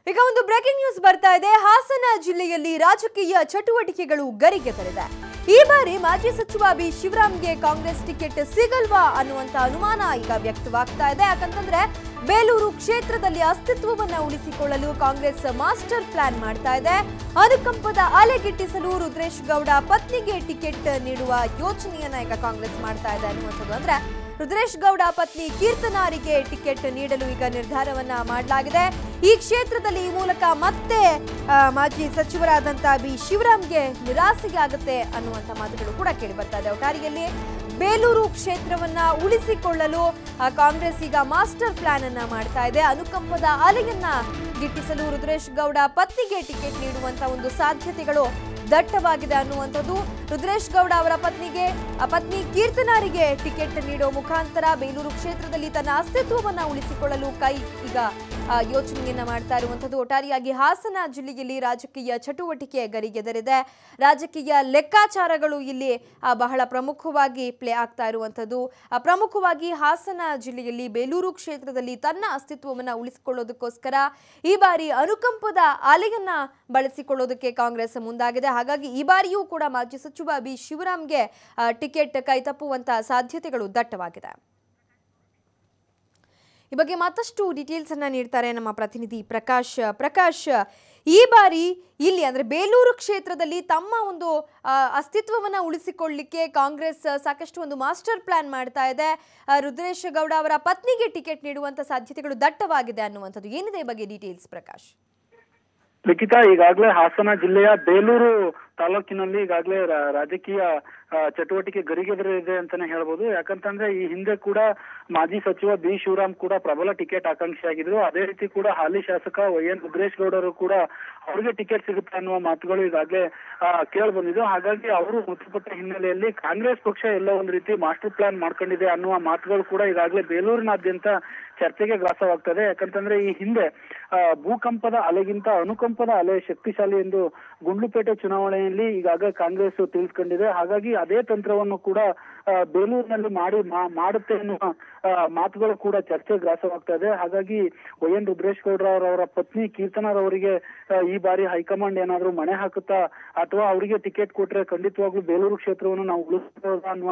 ಈಗ ಒಂದು breaking news ಬರ್ತಾ ಇದೆ. ಹಾಸನ ಜಿಲ್ಲೆಯಲ್ಲಿ ರಾಜಕೀಯ ಚಟುವಟಿಕೆಗಳು ಗರಿಗೆದರಿದೆ. ಈ ಬಾರಿ ಮಾಜಿ ಸಚಿವ ಬಿ ಶಿವರಾಮ್ಗೆ ಕಾಂಗ್ರೆಸ್ ಟಿಕೆಟ್ ಸಿಗಲ್ವಾ ಅನ್ನುವಂತ ಅನುಮಾನ ಈಗ ವ್ಯಕ್ತವಾಗ್ತಾ ಇದೆ. ಯಾಕಂತಂದ್ರೆ ಬೇಲೂರು ಕ್ಷೇತ್ರದಲ್ಲಿ ಅಸ್ತಿತ್ವವನ್ನ ಉಳಿಸಿಕೊಳ್ಳಲು ಕಾಂಗ್ರೆಸ್ ಮಾಸ್ಟರ್ ಪ್ಲಾನ್ ಮಾಡ್ತಾ ಇದೆ. ಅನುಕಂಪದ ಅಲೆಗಿಟ್ಟಿಸಲು ರುದ್ರೇಶ್ ಗೌಡ ಪತ್ನಿಗೆ ಟಿಕೆಟ್ ನೀಡುವ ಯೋಚನೆಯನ್ನ ಈಗ ಕಾಂಗ್ರೆಸ್ ಮಾಡ್ತಾ ಇದೆ ಅನ್ನುವಂಥದ್ದು. ಅಂದ್ರೆ ರುದ್ರೇಶ್ ಗೌಡ ಪತ್ನಿ ಕೀರ್ತನಾರಿಗೆ ಟಿಕೆಟ್ ನೀಡಲು ಈಗ ನಿರ್ಧಾರವನ್ನ ಮಾಡಲಾಗಿದೆ. ಈ ಕ್ಷೇತ್ರದಲ್ಲಿ ಈ ಮೂಲಕ ಮತ್ತೆ ಮಾಜಿ ಸಚಿವರಾದಂತಹ ಬಿ ಶಿವರಾಮ್ಗೆ ನಿರಾಸೆಗೆ ಆಗುತ್ತೆ ಅನ್ನುವಂಥ ಮಾತುಗಳು ಕೂಡ ಕೇಳಿ ಬರ್ತಾ ಇದೆ. ಒಟ್ಟಾರೆಯಲ್ಲಿ ಬೇಲೂರು ಕ್ಷೇತ್ರವನ್ನ ಉಳಿಸಿಕೊಳ್ಳಲು ಕಾಂಗ್ರೆಸ್ ಈಗ ಮಾಸ್ಟರ್ ಪ್ಲಾನ್ ಅನ್ನ ಮಾಡ್ತಾ ಇದೆ. ಅನುಕಂಪದ ಅಲೆಯನ್ನ ಗಿಟ್ಟಿಸಲು ರುದ್ರೇಶ್ ಗೌಡ ಪತ್ನಿಗೆ ಟಿಕೆಟ್ ನೀಡುವಂತ ಒಂದು ಸಾಧ್ಯತೆಗಳು ದಟ್ಟವಾಗಿದೆ ಅನ್ನುವಂಥದ್ದು. ರುದ್ರೇಶ್ ಗೌಡ ಅವರ ಪತ್ನಿ ಕೀರ್ತನಾರಿಗೆ ಟಿಕೆಟ್ ನೀಡುವ ಮುಖಾಂತರ ಬೇಲೂರು ಕ್ಷೇತ್ರದಲ್ಲಿ ತನ್ನ ಅಸ್ತಿತ್ವವನ್ನ ಉಳಿಸಿಕೊಳ್ಳಲು ಈಗ ಯೋಚನೆಯನ್ನ ಮಾಡ್ತಾ ಇರುವಂಥದ್ದು. ಒಟ್ಟಾರೆಯಾಗಿ ಹಾಸನ ಜಿಲ್ಲೆಯಲ್ಲಿ ರಾಜಕೀಯ ಚಟುವಟಿಕೆ ಗರಿಗೆದರಿದೆ. ರಾಜಕೀಯ ಲೆಕ್ಕಾಚಾರಗಳು ಇಲ್ಲಿ ಬಹಳ ಪ್ರಮುಖವಾಗಿ ಪ್ಲೇ ಆಗ್ತಾ ಇರುವಂಥದ್ದು. ಪ್ರಮುಖವಾಗಿ ಹಾಸನ ಜಿಲ್ಲೆಯಲ್ಲಿ ಬೇಲೂರು ಕ್ಷೇತ್ರದಲ್ಲಿ ತನ್ನ ಅಸ್ತಿತ್ವವನ್ನ ಉಳಿಸಿಕೊಳ್ಳೋದಕ್ಕೋಸ್ಕರ ಈ ಬಾರಿ ಅನುಕಂಪದ ಅಲೆಯನ್ನ ಬಳಸಿಕೊಳ್ಳೋದಕ್ಕೆ ಕಾಂಗ್ರೆಸ್ ಮುಂದಾಗಿದೆ. ಹಾಗಾಗಿ ಈ ಬಾರಿಯೂ ಕೂಡ ಮಾಜಿ ಸಚಿವ ಬಿ ಶಿವರಾಮ್ಗೆ ಟಿಕೆಟ್ ಕೈತಪ್ಪುವಂತಹ ಸಾಧ್ಯತೆಗಳು ದಟ್ಟವಾಗಿದೆ. ಈ ಬಗ್ಗೆ ಮತ್ತಷ್ಟು ಡೀಟೇಲ್ಸ್ ಅನ್ನ ನೀಡ್ತಾರೆ ನಮ್ಮ ಪ್ರತಿನಿಧಿ ಪ್ರಕಾಶ್. ಈ ಬಾರಿ ಇಲ್ಲಿ ಅಂದ್ರೆ ಬೇಲೂರು ಕ್ಷೇತ್ರದಲ್ಲಿ ತಮ್ಮ ಒಂದು ಅಸ್ತಿತ್ವವನ್ನ ಉಳಿಸಿಕೊಳ್ಳಲಿಕ್ಕೆ ಕಾಂಗ್ರೆಸ್ ಸಾಕಷ್ಟು ಒಂದು ಮಾಸ್ಟರ್ ಪ್ಲಾನ್ ಮಾಡ್ತಾ ಇದೆ. ರುದ್ರೇಶ್ ಗೌಡ ಅವರ ಪತ್ನಿಗೆ ಟಿಕೆಟ್ ನೀಡುವಂತ ಸಾಧ್ಯತೆಗಳು ದಟ್ಟವಾಗಿದೆ ಅನ್ನುವಂಥದ್ದು. ಏನಿದೆ ಈ ಬಗ್ಗೆ ಡೀಟೇಲ್ಸ್ ಪ್ರಕಾಶ್? ಲಿಖಿತಾ, ಈಗಾಗಲೇ ಹಾಸನ ಜಿಲ್ಲೆಯ ಬೇಲೂರು ತಾಲೂಕಿನಲ್ಲಿ ಈಗಾಗಲೇ ರಾಜಕೀಯ ಚಟುವಟಿಕೆ ಗರಿಗೆದರಿದೆ ಅಂತಾನೆ ಹೇಳ್ಬೋದು. ಯಾಕಂತಂದ್ರೆ ಈ ಹಿಂದೆ ಕೂಡ ಮಾಜಿ ಸಚಿವ ಬಿ ಶಿವರಾಮ್ ಕೂಡ ಪ್ರಬಲ ಟಿಕೆಟ್ ಆಕಾಂಕ್ಷಿಯಾಗಿದ್ರು. ಅದೇ ರೀತಿ ಕೂಡ ಹಾಲಿ ಶಾಸಕ YN ರುದ್ರೇಶ್ ಗೌಡರು ಕೂಡ ಅವ್ರಿಗೆ ಟಿಕೆಟ್ ಸಿಗುತ್ತೆ ಅನ್ನುವ ಮಾತುಗಳು ಈಗಾಗಲೇ ಕೇಳಿ ಬಂದಿದ್ದು. ಹಾಗಾಗಿ ಅವರು ಮೃತಪಟ್ಟ ಹಿನ್ನೆಲೆಯಲ್ಲಿ ಕಾಂಗ್ರೆಸ್ ಪಕ್ಷ ಎಲ್ಲ ಒಂದು ರೀತಿ ಮಾಸ್ಟರ್ ಪ್ಲಾನ್ ಮಾಡ್ಕೊಂಡಿದೆ ಅನ್ನುವ ಮಾತುಗಳು ಕೂಡ ಈಗಾಗಲೇ ಬೇಲೂರಿನಾದ್ಯಂತ ಚರ್ಚೆಗೆ ಗ್ರಾಸವಾಗ್ತದೆ. ಯಾಕಂತಂದ್ರೆ ಈ ಹಿಂದೆ ಭೂಕಂಪದ ಅಲೆಗಿಂತ ಅನುಕಂಪದ ಅಲೆ ಶಕ್ತಿಶಾಲಿ ಎಂದು ಗುಂಡ್ಲುಪೇಟೆ ಚುನಾವಣೆಯಲ್ಲಿ ಈಗಾಗಲೇ ಕಾಂಗ್ರೆಸ್ ತಿಳಿದುಕೊಂಡಿದೆ. ಹಾಗಾಗಿ ಅದೇ ತಂತ್ರವನ್ನು ಕೂಡ ಬೇಲೂರಿನಲ್ಲಿ ಮಾಡುತ್ತೆ ಎನ್ನುವ ಮಾತುಗಳು ಕೂಡ ಚರ್ಚೆ ಗ್ರಾಸವಾಗ್ತಾ ಇದೆ. ಹಾಗಾಗಿ YN ರುದ್ರೇಶ್ ಗೌಡ್ರ ಅವರ ಪತ್ನಿ ಕೀರ್ತನಾರವರಿಗೆ ಈ ಬಾರಿ ಹೈಕಮಾಂಡ್ ಏನಾದ್ರು ಮಣೆ ಹಾಕುತ್ತಾ ಅಥವಾ ಅವರಿಗೆ ಟಿಕೆಟ್ ಕೊಟ್ರೆ ಖಂಡಿತವಾಗ್ಲೂ ಬೇಲೂರು ಕ್ಷೇತ್ರವನ್ನು ನಾವು ಉಳಿಸಬಹುದು ಅನ್ನುವ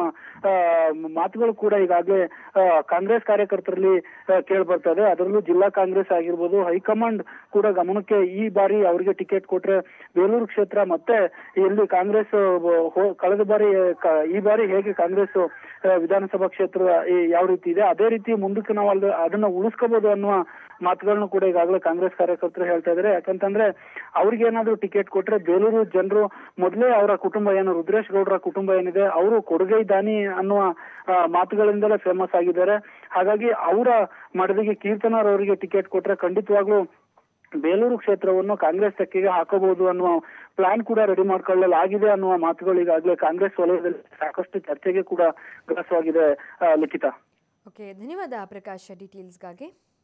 ಮಾತುಗಳು ಕೂಡ ಈಗಾಗಲೇ ಕಾಂಗ್ರೆಸ್ ಕಾರ್ಯಕರ್ತರಲ್ಲಿ ಕೇಳಿ ಬರ್ತಾ ಇದೆ. ಅದರಲ್ಲೂ ಜಿಲ್ಲಾ ಕಾಂಗ್ರೆಸ್ ಆಗಿರ್ಬೋದು, ಹೈಕಮಾಂಡ್ ಕೂಡ ಗಮನಕ್ಕೆ ಈ ಬಾರಿ ಅವರಿಗೆ ಟಿಕೆಟ್ ಕೊಟ್ರೆ ಬೇಲೂರು ಕ್ಷೇತ್ರ ಮತ್ತೆ ಎಲ್ಲಿ ಕಾಂಗ್ರೆಸ್ ಕಳೆದ ಬಾರಿ ಈ ಬಾರಿ ಹೇಗೆ ಕಾಂಗ್ರೆಸ್ ವಿಧಾನಸಭಾ ಕ್ಷೇತ್ರ ಯಾವ ರೀತಿ ಇದೆ ಅದೇ ರೀತಿ ಮುಂದಕ್ಕೆ ನಾವು ಅದನ್ನ ಉಳಿಸ್ಕೋಬಹುದು ಅನ್ನುವ ಮಾತುಗಳನ್ನು ಕೂಡ ಈಗಾಗಲೇ ಕಾಂಗ್ರೆಸ್ ಕಾರ್ಯಕರ್ತರು ಹೇಳ್ತಾ ಇದ್ದಾರೆ. ಯಾಕಂತಂದ್ರೆ ಅವ್ರಿಗೆ ಏನಾದ್ರು ಟಿಕೆಟ್ ಕೊಟ್ರೆ ಬೇಲೂರು ಜನರು ಮೊದಲೇ ಅವರ ಕುಟುಂಬ ಏನು ರುದ್ರೇಶ್ ಗೌಡ್ರ ಕುಟುಂಬ ಏನಿದೆ ಅವರು ಕೊಡುಗೈ ದಾನಿ ಅನ್ನುವ ಮಾತುಗಳಿಂದಲೇ ಫೇಮಸ್ ಆಗಿದ್ದಾರೆ. ಹಾಗಾಗಿ ಅವರ ಮಡದಿಗೆ ಕೀರ್ತನಾರವರಿಗೆ ಟಿಕೆಟ್ ಕೊಟ್ರೆ ಖಂಡಿತವಾಗ್ಲೂ ಬೇಲೂರು ಕ್ಷೇತ್ರವನ್ನು ಕಾಂಗ್ರೆಸ್ ತೆಕ್ಕೆಗೆ ಹಾಕಬಹುದು ಅನ್ನುವ ಪ್ಲಾನ್ ಕೂಡ ರೆಡಿ ಮಾಡ್ಕೊಳ್ಳಲಾಗಿದೆ ಅನ್ನುವ ಮಾತುಗಳು ಈಗಾಗಲೇ ಕಾಂಗ್ರೆಸ್ ವಲಯದಲ್ಲಿ ಸಾಕಷ್ಟು ಚರ್ಚೆಗೆ ಕೂಡ ಗ್ರಾಸವಾಗಿದೆ. ಲಿಖಿತಾ, ಓಕೆ, ಧನ್ಯವಾದ ಪ್ರಕಾಶ್ ಡೀಟೇಲ್ಸ್ಗಾಗಿ.